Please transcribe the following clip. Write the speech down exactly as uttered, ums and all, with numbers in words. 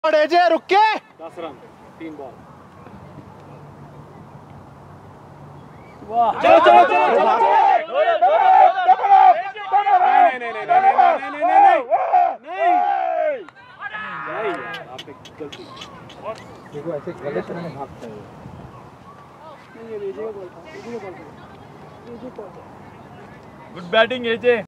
एजे रुक के दस रन तीन बॉल। वाह चलो चलो चलो चलो नहीं नहीं नहीं नहीं नहीं नहीं नहीं नहीं नहीं आप एक गलती देखो ऐसे गलत तरह से भागते हैं। नहीं ये एजे का बॉल था, एजे का बॉल था, एजे का बॉल था। गुड बैटिंग एजे।